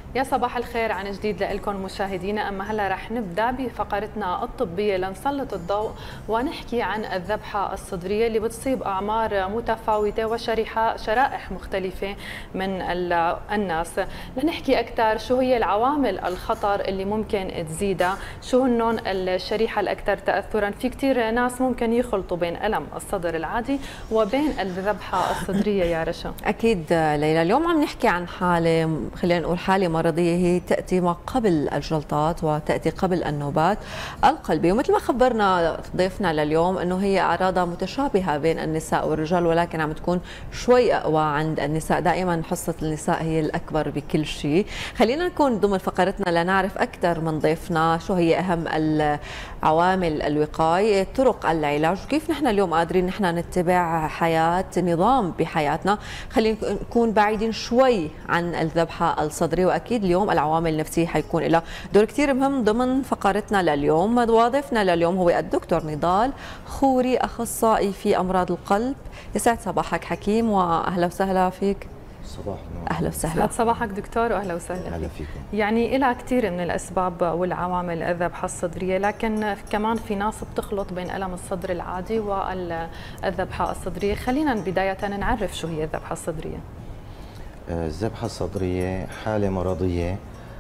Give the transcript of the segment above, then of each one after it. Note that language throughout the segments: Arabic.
يا صباح الخير عن جديد لكم مشاهدينا. أما هلا رح نبدأ بفقرتنا الطبية لنسلط الضوء ونحكي عن الذبحة الصدرية اللي بتصيب أعمار متفاوتة وشرائح مختلفة من الناس. لنحكي أكثر شو هي العوامل الخطر اللي ممكن تزيدها، شو هن الشريحة الأكثر تأثرا. في كثير ناس ممكن يخلطوا بين ألم الصدر العادي وبين الذبحة الصدرية يا رشا. أكيد ليلى، اليوم عم نحكي عن حالة، خلينا نقول حالة مرضية هي تأتي ما قبل الجلطات وتأتي قبل النوبات القلبية، ومثل ما خبرنا ضيفنا لليوم أنه هي أعراضها متشابهة بين النساء والرجال، ولكن عم تكون شوي أقوى عند النساء. دائما حصة النساء هي الأكبر بكل شيء. خلينا نكون ضمن فقرتنا لنعرف أكثر من ضيفنا شو هي أهم عوامل الوقاية، طرق العلاج، وكيف نحن اليوم قادرين نحن نتبع حياة نظام بحياتنا. خلينا نكون بعيدين شوي عن الذبحة الصدرية، وأكيد اليوم العوامل النفسية حيكون لها دور كثير مهم ضمن فقرتنا لليوم. وضيفنا لليوم هو الدكتور نضال خوري، أخصائي في أمراض القلب. يسعد صباحك حكيم وأهلا وسهلا فيك. صباح النور. أهلا وسهلا. يسعد صباحك دكتور واهلا وسهلا. اهلا فيكم. يعني لها كثير من الاسباب والعوامل الذبحه الصدريه، لكن كمان في ناس بتخلط بين الم الصدر العادي والذبحه الصدريه. خلينا بدايه نعرف شو هي الذبحه الصدريه. الذبحة الصدرية حالة مرضية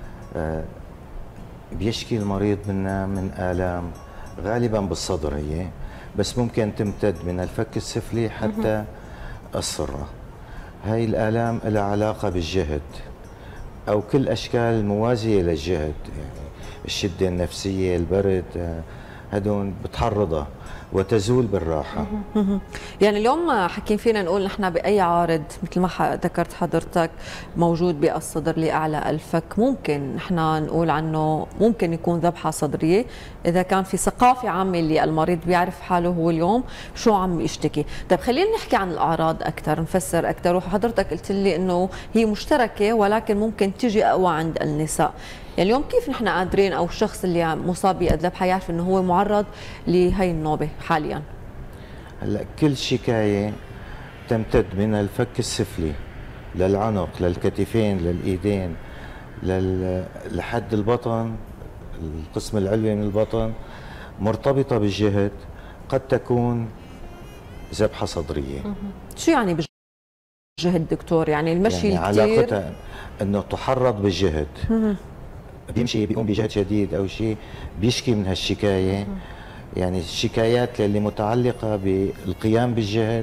بيشكي المريض منها من آلام غالبا بالصدر هي، بس ممكن تمتد من الفك السفلي حتى السرة. هاي الآلام لها علاقة بالجهد أو كل أشكال موازية للجهد، يعني الشدة النفسية، البرد، هدول بتحرضها وتزول بالراحة. يعني اليوم حكيم فينا نقول نحن بأي عارض مثل ما ذكرت حضرتك موجود بالصدر لأعلى الفك ممكن نحن نقول عنه ممكن يكون ذبحة صدرية، إذا كان في ثقافة عامة اللي المريض بيعرف حاله هو اليوم شو عم يشتكي. طيب خلينا نحكي عن الأعراض أكثر، نفسر أكثر. وحضرتك قلت لي إنه هي مشتركة ولكن ممكن تيجي أقوى عند النساء. يعني اليوم كيف نحن قادرين او الشخص اللي مصاب بالذبحه يعرف انه هو معرض لهي النوبه حاليا؟ هلا كل شكايه تمتد من الفك السفلي للعنق للكتفين للايدين لحد البطن، القسم العلوي من البطن، مرتبطه بالجهد، قد تكون ذبحه صدريه. شو يعني بالجهد دكتور؟ يعني المشي يعني كثير علاقتها انه تحرض بالجهد، بيمشي بيقوم بجهد شديد او شيء بيشكي من هالشكايه. يعني الشكايات اللي متعلقه بالقيام بالجهد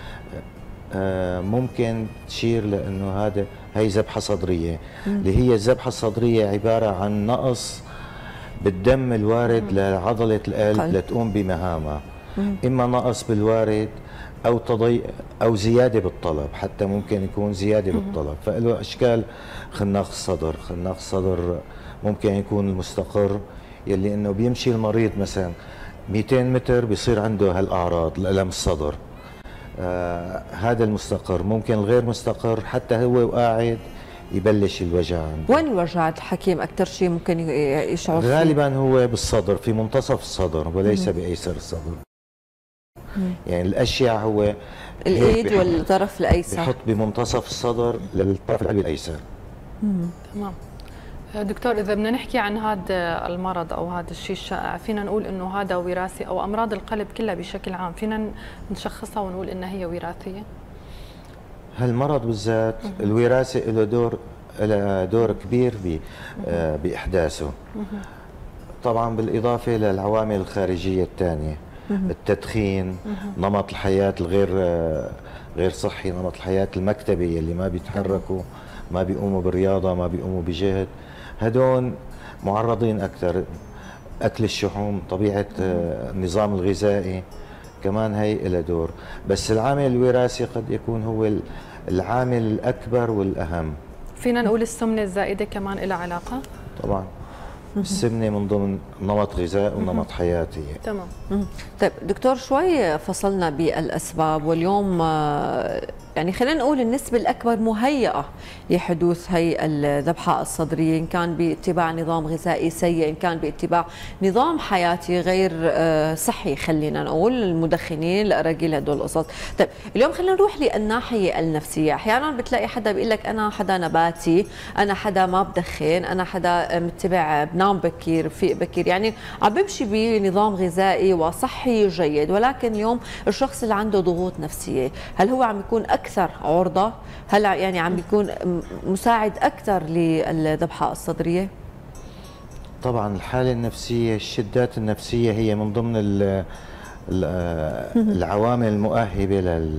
ممكن تشير لانه هي ذبحه صدريه. اللي هي الذبحه الصدريه عباره عن نقص بالدم الوارد لعضله القلب لتقوم بمهامها، اما نقص بالوارد او تضييع او زياده بالطلب، حتى ممكن يكون زياده بالطلب. فله اشكال. خناق الصدر ممكن يكون المستقر، يلي انه بيمشي المريض مثلا 200 متر بيصير عنده هالاعراض الالم الصدر. هذا المستقر. ممكن الغير مستقر حتى هو وقاعد يبلش الوجع عنده. وين الوجع الحكيم اكثر شيء ممكن يشعر فيه؟ غالبا هو بالصدر، في منتصف الصدر وليس بايسر الصدر. يعني الاشيع هو الايد والطرف الايسر، بحط بمنتصف الصدر للطرف العلوي الايسر. تمام دكتور، إذا بدنا نحكي عن هذا المرض أو هذا الشيء الشائع، فينا نقول إنه هذا وراثي أو أمراض القلب كلها بشكل عام فينا نشخصها ونقول إنها هي وراثية؟ هالمرض بالذات الوراثة له دور كبير بإحداثه. طبعا بالإضافة للعوامل الخارجية الثانية، التدخين، نمط الحياة غير صحي، نمط الحياة المكتبي اللي ما بيتحركوا، ما بيقوموا بالرياضة، ما بيقوموا بجهد، هدول معرضين أكثر. أكل الشحوم، طبيعة النظام الغذائي كمان هي لها دور. بس العامل الوراثي قد يكون هو العامل الأكبر والأهم. فينا نقول السمنة الزائدة كمان لها علاقة؟ طبعا السمنة من ضمن نمط غذاء ونمط حياة هي. تمام. طيب دكتور، شوي فصلنا بالأسباب، واليوم يعني خلينا نقول النسبة الأكبر مهيئة لحدوث هي الذبحة الصدرية، إن كان باتباع نظام غذائي سيء، إن كان باتباع نظام حياتي غير صحي، خلينا نقول المدخنين، الأراجيل، هدول القصص. طيب اليوم خلينا نروح للناحية النفسية. أحيانا بتلاقي حدا بيقول لك أنا حدا نباتي، أنا حدا ما بدخن، أنا حدا متبع بنام بكير بفيق بكير، يعني عم بمشي بنظام غذائي وصحي جيد، ولكن اليوم الشخص اللي عنده ضغوط نفسية هل هو عم يكون أكثر عرضة؟ هل يعني عم بيكون مساعد أكثر للذبحة الصدرية؟ طبعا الحالة النفسية، الشدات النفسية هي من ضمن العوامل المؤهبة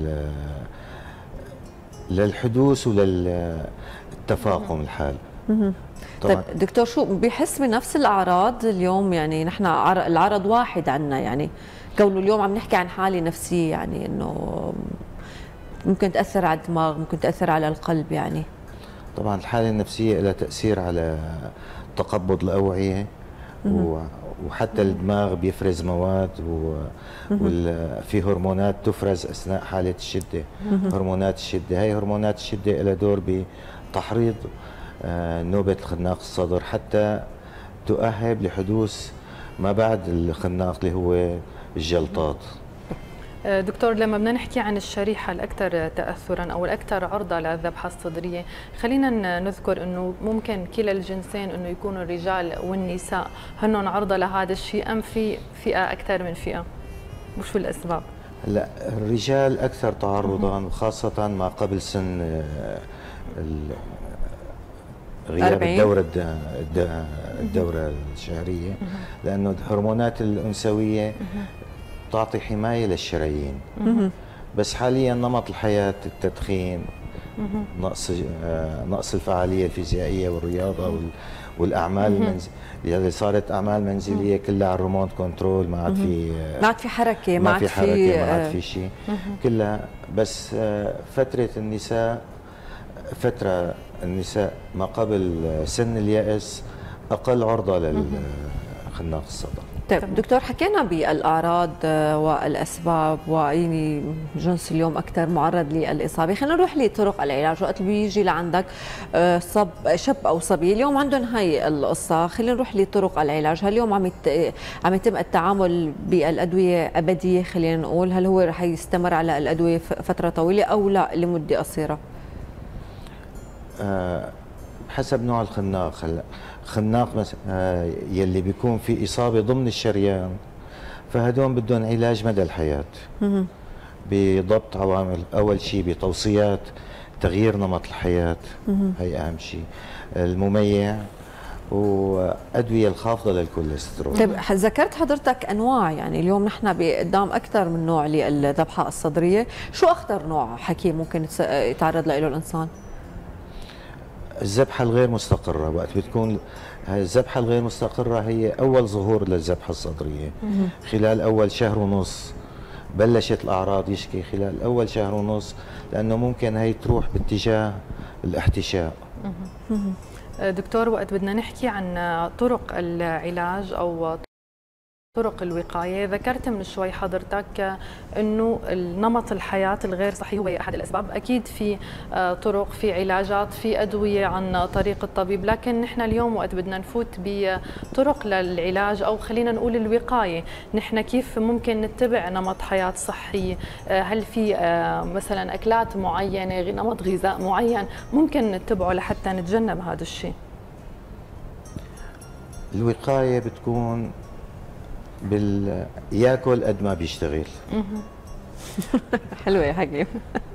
للحدوث وللتفاقم الحال. طيب دكتور، شو بيحس بنفس الأعراض اليوم؟ يعني نحن العرض واحد عنا، يعني كونه اليوم عم نحكي عن حالة نفسية، يعني إنه ممكن تأثر على الدماغ، ممكن تأثر على القلب يعني. طبعا الحالة النفسية لها تأثير على تقبض الأوعية، وحتى الدماغ بيفرز مواد، وفي هرمونات تفرز أثناء حالة الشدة. هرمونات الشدة، هي هرمونات الشدة لها دور بتحريض نوبة الخناق الصدر حتى تؤهب لحدوث ما بعد الخناق اللي هو الجلطات. دكتور، لما بدنا نحكي عن الشريحة الأكثر تأثرا أو الأكثر عرضة للذبحة الصدرية، خلينا نذكر أنه ممكن كلا الجنسين أنه يكونوا الرجال والنساء هنن عرضة لهذا الشيء، أم في فئة أكثر من فئة؟ وشو الأسباب؟ لا، الرجال أكثر تعرضا، خاصة ما قبل سن غياب الدورة الشهرية، لأنه الهرمونات الأنثوية تعطي حماية للشرايين. بس حاليا نمط الحياة، التدخين، نقص الفعالية الفيزيائية والرياضة والأعمال اللي صارت أعمال منزلية كلها على الريموت كنترول، ما عاد في حركة، ما عاد في شيء كلها. بس فترة النساء ما قبل سن اليأس أقل عرضة للخناق الصدر. طيب دكتور، حكينا بالأعراض والأسباب، وأي جنس اليوم أكثر معرض للإصابة. خلينا نروح لطرق العلاج. وقت بيجي لعندك شاب أو صبي اليوم عندهم هاي القصة، خلينا نروح لطرق العلاج. هل اليوم عم يتم التعامل بالأدوية أبدية؟ خلينا نقول هل هو رح يستمر على الأدوية فترة طويلة أو لا لمدة قصيرة؟ حسب نوع الخناق. هلا خناق مثلا يلي بيكون في إصابة ضمن الشريان، فهدول بدهم علاج مدى الحياة بضبط عوامل. أول شيء بتوصيات تغيير نمط الحياة، هي أهم شيء، المميع، وأدوية الخافضة للكوليسترول. طيب ذكرت حضرتك أنواع، يعني اليوم نحن قدام أكثر من نوع للذبحة الصدرية، شو أخطر نوع حكيم ممكن يتعرض له الإنسان؟ الذبحة الغير مستقرة. وقت بتكون الذبحة الغير مستقرة هي أول ظهور للذبحة الصدرية. خلال أول شهر ونص بلشت الأعراض يشكي خلال أول شهر ونص، لأنه ممكن هي تروح باتجاه الاحتشاء. دكتور، وقت بدنا نحكي عن طرق العلاج أو طرق الوقاية، ذكرت من شوي حضرتك أنه نمط الحياة الغير صحي هو أحد الأسباب. أكيد في طرق، في علاجات، في أدوية عن طريق الطبيب، لكن نحن اليوم وقت بدنا نفوت بطرق للعلاج أو خلينا نقول الوقاية، نحن كيف ممكن نتبع نمط حياة صحي؟ هل في مثلا أكلات معينة، نمط غذاء معين ممكن نتبعه لحتى نتجنب هذا الشيء؟ الوقاية بتكون ياكل قد ما بيشتغل. حلوة يا حكيم.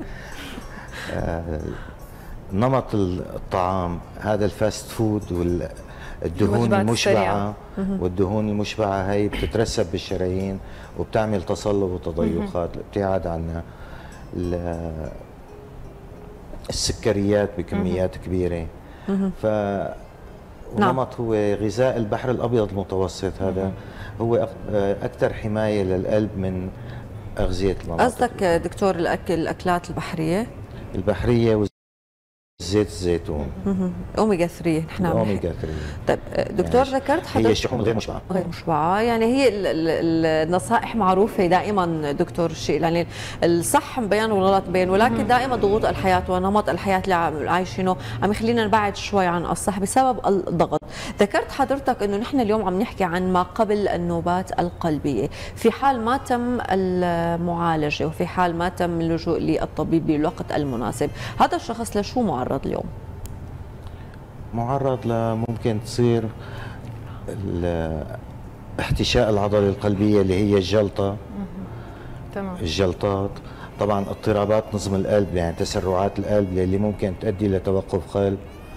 نمط الطعام، هذا الفاست فود والدهون المشبعة، والدهون المشبعة هي بتترسب بالشرايين وبتعمل تصلب وتضيقات. الابتعاد عن السكريات بكميات كبيرة. ونمط هو غذاء البحر الأبيض المتوسط، هذا هو أكثر حماية للقلب من أغذية المناطق. قصدك دكتور الأكلات البحرية؟ البحرية زيت الزيتون. اوميجا 3 نحن اوميجا 3. طيب دكتور يعني ذكرت حضرتك هي شحوم غير مشبعه. غير مشبعه، يعني هي النصائح معروفه دائما دكتور الشيء، يعني الصح مبين والغلط مبين، ولكن دائما ضغوط الحياه ونمط الحياه اللي عايشينه عم يخلينا نبعد شوي عن الصح بسبب الضغط. ذكرت حضرتك انه نحن اليوم عم نحكي عن ما قبل النوبات القلبيه، في حال ما تم المعالجه وفي حال ما تم اللجوء للطبيب بالوقت المناسب، هذا الشخص لشو معرض اليوم؟ معرض لممكن تصير احتشاء العضله القلبيه اللي هي الجلطه. تمام. الجلطات، طبعا اضطرابات نظم القلب، يعني تسرعات القلب اللي ممكن تؤدي لتوقف قلب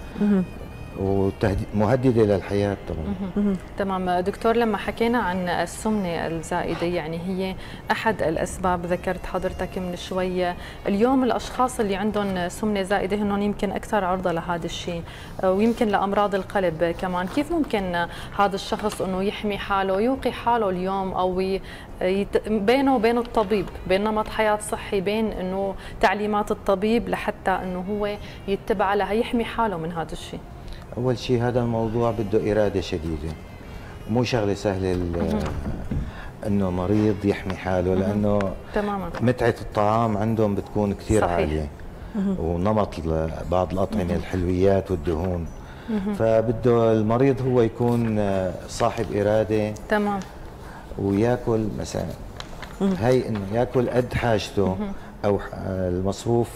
ومهدده للحياه طبعا. تمام دكتور، لما حكينا عن السمنه الزائده يعني هي احد الاسباب، ذكرت حضرتك من شويه، اليوم الاشخاص اللي عندهم سمنه زائده هن يمكن اكثر عرضه لهذا الشيء ويمكن لامراض القلب كمان. كيف ممكن هذا الشخص انه يحمي حاله، يوقي حاله اليوم، او بينه وبين الطبيب، بين نمط حياه صحي، بين انه تعليمات الطبيب لحتى انه هو يتبع لها، يحمي حاله من هذا الشيء؟ أول شيء هذا الموضوع بده إرادة شديدة، مو شغلة سهلة إنه مريض يحمي حاله، لأنه تماما متعة الطعام عندهم بتكون كثير عالية، ونمط بعض الأطعمة الحلويات والدهون، فبده المريض هو يكون صاحب إرادة. تمام. وياكل مثلا هي إنه ياكل قد حاجته، أو المصروف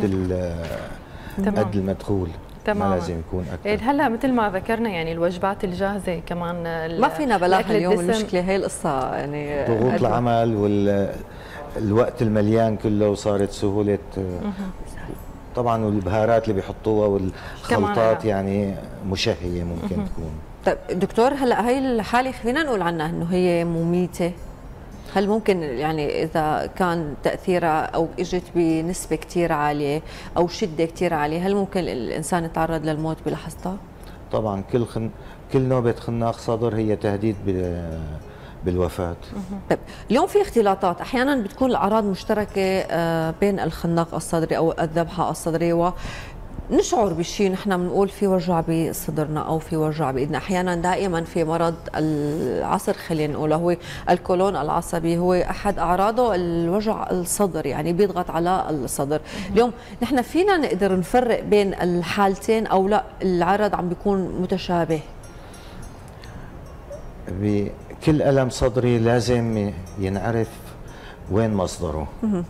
قد المدخول. تمام. ما لازم يكون اكثر. هلا مثل ما ذكرنا يعني الوجبات الجاهزه كمان ما فينا بلاها اليوم، المشكله هي القصه يعني ضغوط العمل والوقت المليان كله، وصارت سهوله طبعا، والبهارات اللي بيحطوها والخلطات يعني مشهيه ممكن تكون. طيب دكتور، هلا هي الحاله خلينا نقول عنها انه هي مميته، هل ممكن يعني إذا كان تأثيرها أو إجت بنسبة كتير عالية أو شدة كتير عالية، هل ممكن الإنسان يتعرض للموت بلحظتها؟ طبعا كل نوبة خناق صدر هي تهديد بالوفاة. طيب اليوم في اختلاطات، أحيانا بتكون الأعراض مشتركة بين الخناق الصدري أو الذبحة الصدرية، نشعر بشيء نحن بنقول في وجع بصدرنا او في وجع بايدنا، احيانا دائما في مرض العصر خلينا نقول هو الكولون العصبي، هو احد اعراضه الوجع الصدر، يعني بيضغط على الصدر. اليوم نحن فينا نقدر نفرق بين الحالتين او لا العرض عم بيكون متشابه؟ بكل الم صدري لازم ينعرف وين مصدره.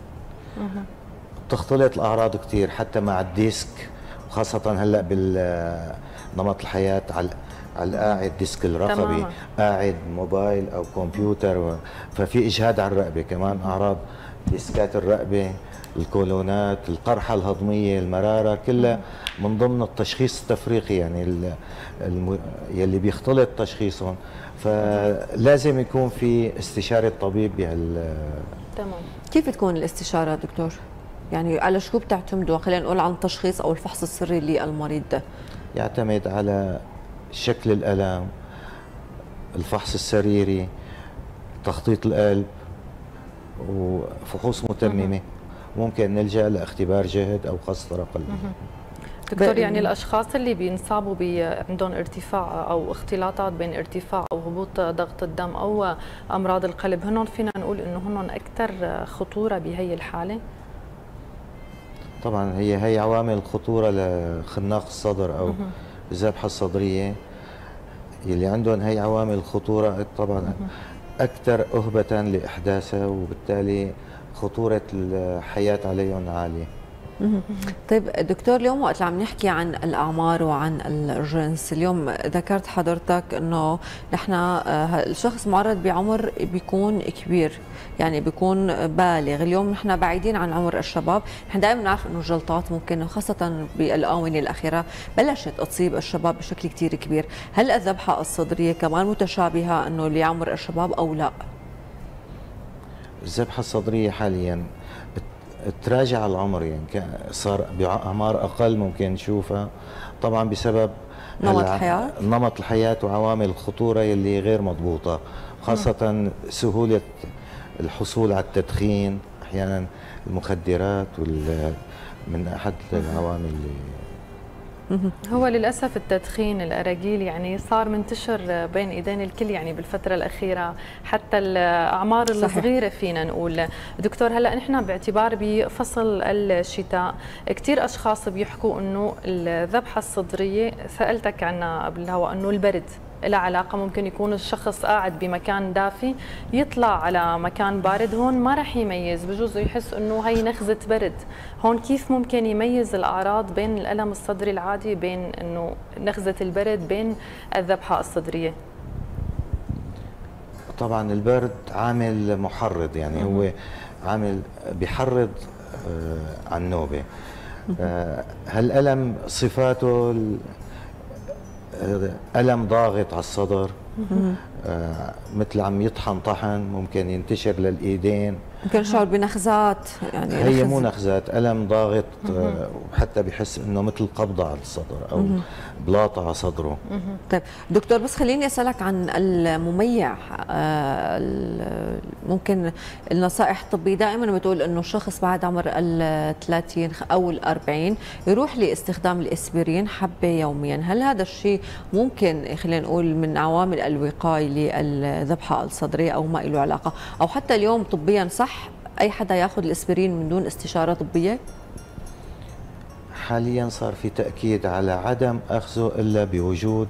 تختلط الاعراض كثير حتى مع الديسك، خاصة هلا بالنمط الحياة على القاعد، ديسك الرقبي، تماما. قاعد موبايل او كمبيوتر، ففي اجهاد على الرقبة كمان، اعراض ديسكات الرقبة، الكولونات، القرحة الهضمية، المرارة، كلها من ضمن التشخيص التفريقي يعني يلي بيختلط تشخيصهم، فلازم يكون في استشارة طبيب تمام. كيف تكون الاستشارة دكتور؟ يعني على شو بتعتمدوا؟ خلينا نقول عن تشخيص او الفحص السري للمريض ده. يعتمد على شكل الالم، الفحص السريري، تخطيط القلب، وفحوص متممه. ممكن نلجا لاختبار جهد او قسطره قلبيه. دكتور، يعني الاشخاص اللي بينصابوا عندهم ارتفاع او اختلاطات بين ارتفاع او هبوط ضغط الدم او امراض القلب، هن فينا نقول انه هن اكثر خطوره بهي الحاله؟ طبعا هي عوامل الخطوره لخناق الصدر او الذبحه الصدريه، يلي عندهم هي عوامل الخطوره طبعا اكثر اهبه لاحداثها، وبالتالي خطوره الحياه عليهم عاليه. طيب دكتور، اليوم وقت عم نحكي عن الأعمار وعن الجنس، اليوم ذكرت حضرتك أنه نحن الشخص معرض بعمر بيكون كبير، يعني بيكون بالغ. اليوم نحن بعيدين عن عمر الشباب، نحن دائما نعرف أنه الجلطات ممكن خاصة بالآونة الأخيرة بلشت تصيب الشباب بشكل كتير كبير، هل الذبحة الصدرية كمان متشابهة أنه لعمر الشباب أو لا؟ الذبحة الصدرية حاليا تراجع العمر، يعني صار بأعمار أقل ممكن نشوفها، طبعا بسبب نمط الحياة وعوامل الخطورة اللي غير مضبوطة، خاصة سهولة الحصول على التدخين، أحيانا المخدرات من أحد العوامل اللي هو للأسف التدخين الأراجيل يعني صار منتشر بين إيدين الكل يعني بالفترة الأخيرة، حتى الأعمار الصغيرة فينا نقول. دكتور هلأ نحن باعتبار بفصل الشتاء كثير أشخاص بيحكوا أنه الذبحة الصدرية، سألتك عنها قبل الهواء، أنه البرد لها علاقة، ممكن يكون الشخص قاعد بمكان دافي يطلع على مكان بارد، هون ما رح يميز، بجوز يحس انه هي نخزة برد. هون كيف ممكن يميز الأعراض بين الألم الصدري العادي، بين انه نخزة البرد، بين الذبحة الصدرية؟ طبعا البرد عامل محرض، يعني هو عامل بيحرض عن النوبة. هالألم صفاته ألم ضاغط على الصدر، مثل عم يطحن طحن، ممكن ينتشر للإيدين، ممكن شعور بنخزات، يعني هي مو نخزات، ألم ضاغط، وحتى بحس إنه مثل قبضة على الصدر أو بلاطة على صدره. طيب دكتور، بس خليني أسألك عن المميع. ممكن النصائح الطبية دائما بتقول إنه الشخص بعد عمر ال30 أو ال40 يروح لاستخدام الإسبرين حبة يوميا. هل هذا الشيء ممكن خلينا نقول من عوامل الوقاية للذبحة الصدرية أو ما له علاقة؟ أو حتى اليوم طبيا صح أي حدا ياخذ الإسبرين من دون استشارة طبية؟ حاليا صار في تأكيد على عدم أخذه إلا بوجود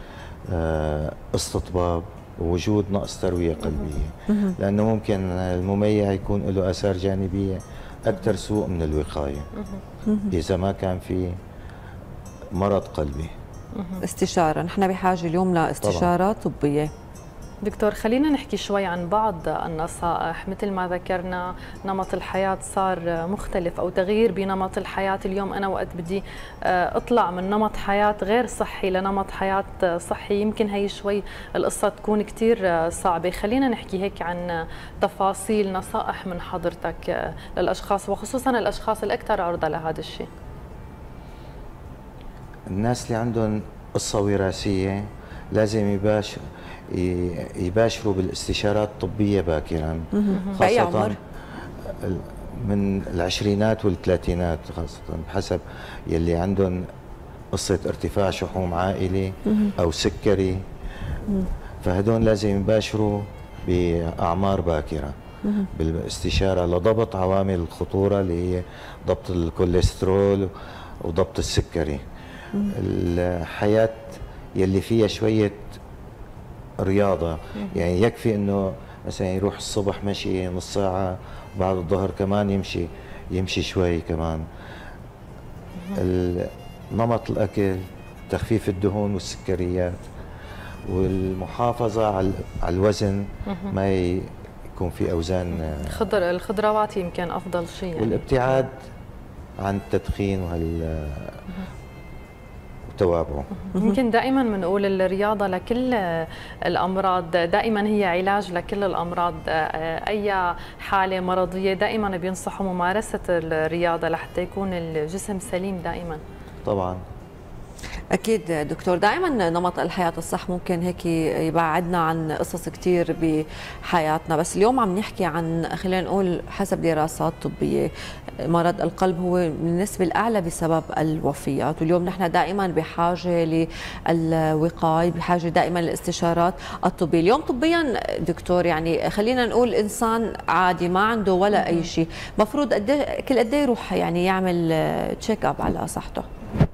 استطباب ووجود نقص تروية قلبية، لأنه ممكن المميع يكون له آثار جانبية أكثر سوء من الوقاية إذا ما كان في مرض قلبي. استشارة، نحن بحاجة اليوم لاستشارة طبية. دكتور خلينا نحكي شوي عن بعض النصائح. مثل ما ذكرنا نمط الحياة صار مختلف أو تغيير بنمط الحياة. اليوم أنا وقت بدي أطلع من نمط حياة غير صحي لنمط حياة صحي، يمكن هي شوي القصة تكون كتير صعبة. خلينا نحكي هيك عن تفاصيل نصائح من حضرتك للأشخاص، وخصوصا الأشخاص الأكثر عرضة لهذا الشيء. الناس اللي عندهم قصة وراثية لازم يباشروا بالاستشارات الطبية باكرا، خاصة من العشرينات والثلاثينات، خاصة بحسب يلي عندهم قصة ارتفاع شحوم عائلي أو سكري، فهدول لازم يباشروا بأعمار باكرة بالاستشارة لضبط عوامل الخطورة اللي هي ضبط الكوليسترول وضبط السكري. الحياة يلي فيها شوية رياضة، يعني يكفي انه مثلا يروح الصبح مشي نص ساعة، بعد الظهر كمان يمشي شوي كمان. نمط الأكل، تخفيف الدهون والسكريات، والمحافظة على الوزن، ما يكون في أوزان. الخضروات يمكن أفضل شيء يعني. والابتعاد عن التدخين توابعه. يمكن دائما بنقول الرياضة لكل الأمراض، دائما هي علاج لكل الأمراض. أي حالة مرضية دائما بينصحوا ممارسة الرياضة لحتى يكون الجسم سليم دائما. طبعا أكيد دكتور، دائما نمط الحياة الصح ممكن هيك يبعدنا عن قصص كتير بحياتنا، بس اليوم عم نحكي عن خلينا نقول حسب دراسات طبية مرض القلب هو بالنسبة الأعلى بسبب الوفيات، واليوم نحن دائما بحاجة للوقاية، بحاجة دائما للاستشارات الطبية. اليوم طبيا دكتور يعني خلينا نقول إنسان عادي ما عنده ولا أي شيء، مفروض كل قد ايه يروح يعني يعمل تشيك اب على صحته؟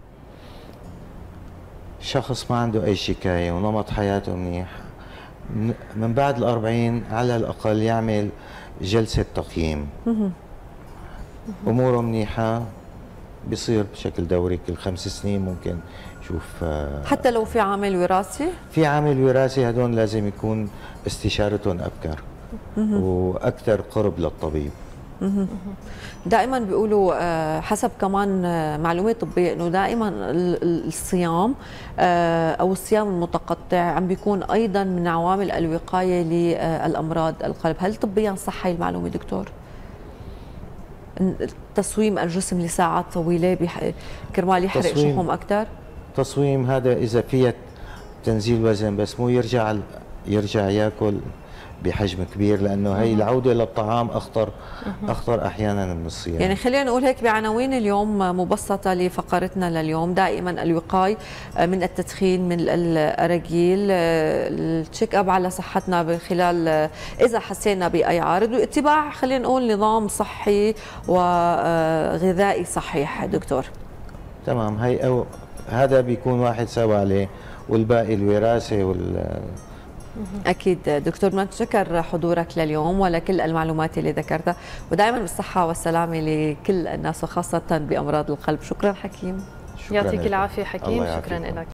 شخص ما عنده أي شكاية ونمط حياته منيح، من بعد ال40 على الأقل يعمل جلسة تقييم. أموره منيحة بيصير بشكل دوري كل 5 سنين ممكن شوف. حتى لو في عامل وراثي؟ في عامل وراثي، هدول لازم يكون استشارتهم أبكر وأكثر قرب للطبيب. دائما بيقولوا حسب كمان معلومات طبيه انه دائما الصيام او الصيام المتقطع عم بيكون ايضا من عوامل الوقايه للامراض القلب. هل طبيا صح هي المعلومه دكتور؟ تصويم الجسم لساعات طويله كرمال يحرق شحوم اكثر؟ تصويم هذا اذا فيها تنزيل وزن، بس مو يرجع ياكل بحجم كبير، لانه هي العوده للطعام اخطر احيانا من الصيام. يعني خلينا نقول هيك بعناوين اليوم مبسطه لفقرتنا لليوم: دائما الوقايه من التدخين، من الاراجيل، التشيك اب على صحتنا خلال اذا حسينا باي عارض، واتباع خلينا نقول نظام صحي وغذائي صحيح. دكتور تمام، هي أو هذا بيكون واحد سوى عليه، والباقي الوراثه أكيد. دكتور نتشكر حضورك لليوم ولكل المعلومات اللي ذكرتها، ودائما بالصحة والسلامة لكل الناس وخاصة بأمراض القلب. شكرا حكيم. يعطيك العافية حكيم، شكرا لك.